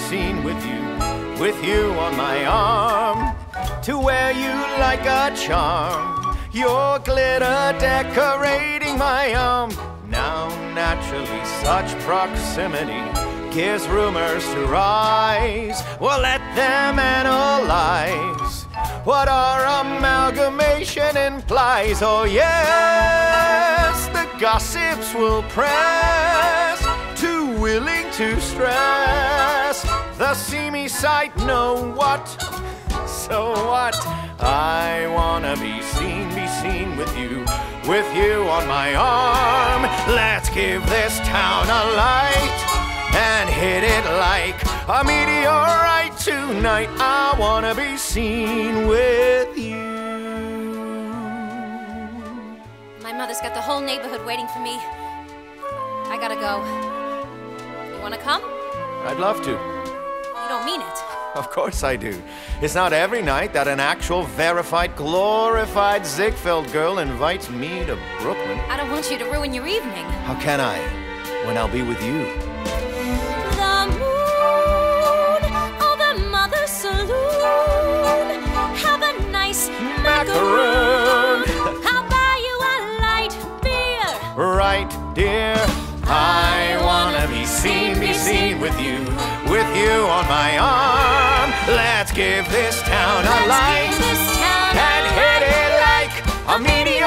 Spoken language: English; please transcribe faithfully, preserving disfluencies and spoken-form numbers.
seen with you, with you on my arm, to wear you like a charm, your glitter decorating my arm. Now naturally such proximity gives rumors to rise. Well, let them analyze what our amalgamation implies. Oh yes, the gossips will press, too willing to stress the seamy sight. Know what? So what? I wanna be seen, be seen with you, with you on my arm. Let's give this town a light and hit it like a meteorite tonight. I wanna be seen with you. My mother's got the whole neighborhood waiting for me. I gotta go. You wanna come? I'd love to. You don't mean it. Of course I do. It's not every night that an actual, verified, glorified Ziegfeld girl invites me to Brooklyn. I don't want you to ruin your evening. How can I, when I'll be with you? The moon, oh, the mother saloon. Have a nice macaroon. I'll buy you a light beer. Right, dear. I wanna be seen, be seen with you, with you on my arm. Let's give this town a light and hit it like a meteor.